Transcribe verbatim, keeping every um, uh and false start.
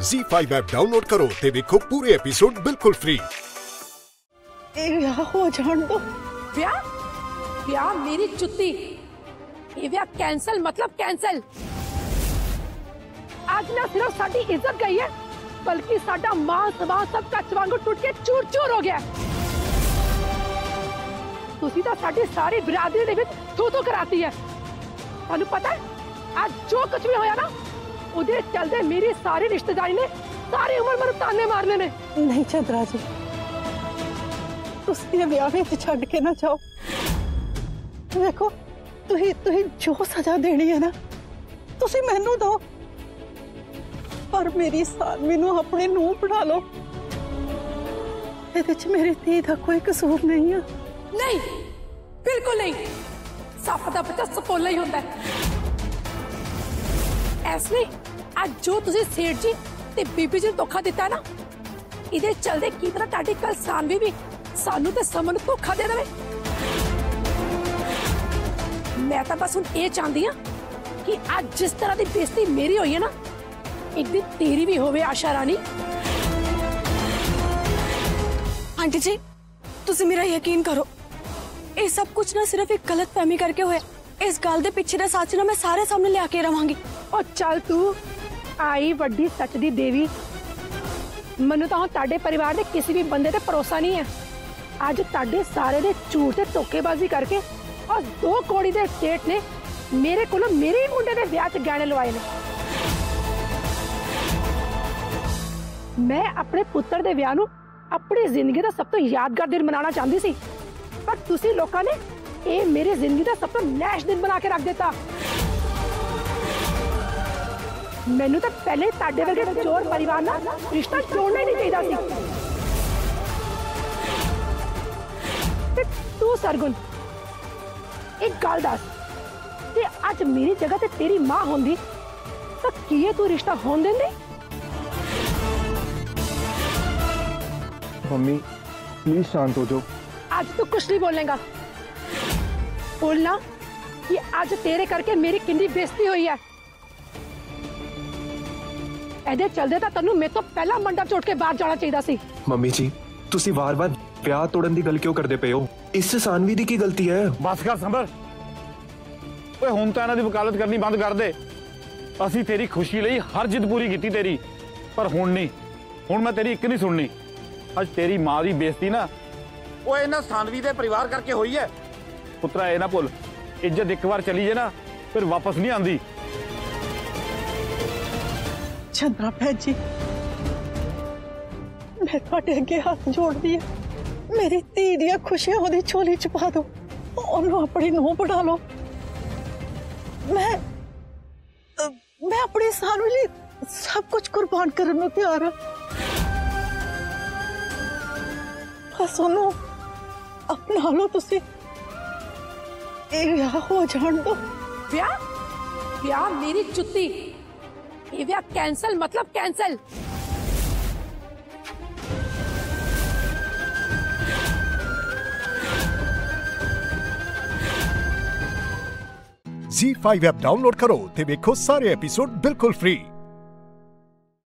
ज़ी five app download करो ते देखो पूरे एपिसोड बिल्कुल फ्री। ए विआह हो जान दो। विआह विआह मेरी चुत्ती, ये विआह कैंसल मतलब कैंसल। आज ना सिर्फ साडी इज्जत गई है बल्कि साडा मां सभा सब कच्च वांगू टूट के चूर चूर हो गया। तुसी तो साडी सारी बिरादरी दे विच तू तू कराती है। तुहानू पता है आज जो कुछ भी होया ना उदे चलदे मेरी सारी रिश्तेदारी ने सारी उम्र मेरे ताने मारने ने। नहीं चंद्रा जी, तुसी विआह विच छड्ड के ना जाओ। देखो तुही तुही जो सजा देनी है ना तुसी मैनू दो, पर मेरी सानवी नू अपने नूं बना लो। इहदे च मेरी धी दा कोई कसूर नहीं है। नहीं, बिल्कुल नहीं। सप दा बच्चा सपोला ही होता है। ऐसले आज जो तुझे सेठ जी ते बीबी जी धोखा दिता है ना, इधे चलदे की तरह ताड़ी कल सानवी भी सानू ते समन धोखा दे देवे। मैं तो बस हुण ये चाहती हूं कि आज जिस तरह की बेइज्जती मेरी हुई है ना, एक दिन तेरी भी होवे आशा रानी। आंटी जी, तुसी मेरा यकीन करो, ये सब कुछ ना सिर्फ एक गलत फहमी करके होया। इस गल दे पिछे दा सच ना मैं सारे सामने ले आके रवांगी। और चल तू आई वड्डी सच दी देवी। मनु तो ताड़े परिवार दे किसी भी बंदे ते भरोसा नहीं है। आज ताड़े सारे दे झूठ ते धोखेबाजी करके और दो कौड़ी दे सेठ ने मेरे कोलों मेरे ही मुंडे दे ब्याह च गहने लवाए ने। मैं अपने पुत्र दे ब्याह नूं अपनी जिंदगी दा सब तो यादगार दिन मनाना चाहती सी, पर तुसी लोकां ने ये मेरी जिंदगी दा सब तो नैश दिन बना के रख देता। मैनू तो पहले ताड़े वर्गे चोर परिवार नाल रिश्ता जोड़ना ही नहीं चाहिए सी। तू सरगुन एक गल दस, ते आज मेरी जगह ते तेरी मां होंदी तो किए तू रिश्ता होन देंदी? मम्मी प्लीज शांत हो जाओ। आज तू कुछ नहीं बोलेगा। बोलना कि आज तेरे करके मेरी कितनी बेइज्जती हुई है। ऐदे चलदे तां तन्नू मेरे तो पहला मंडप छोड़ के बाहर जाना चाहिए सी। मम्मी जी तुसी वार वार प्यार तोड़न दी गल क्यों करदे पे हो? इससे सानवी दी की गलती है? बस कर संभल। ओए हुण तां इन्हां दी वकालत करनी बंद कर दे। असीं तेरी खुशी लई हर जिद पूरी कीती तेरी, पर हुण नहीं। हुण मैं तेरी एक नहीं सुननी। अज तेरी मां दी बेइज्जती ना ओए इन्हां सानवी दे परिवार करके होई है। पुत्रा ए ना भुल, इज्जत एक बार चली जाए ना फिर वापस नहीं आंदी। चंद्रा भैन जी, मैं तुहाडे अगे हाथ जोड़दी है, मेरी धी दी खुशियां ओदी झोली च पा दो, ओनू अपनी नूंह बना लो। मैं मैं अपनी सानवी लई सब कुछ कुर्बान करन नूं तैयार हां। बस ओनू अपना लो तुसी। ए विआह हो जान दो। विआह विआह मेरी चुत्ती, ये विआह कैंसल मतलब cancel. Zee five app download करो ते देखो सारे एपिसोड बिल्कुल फ्री।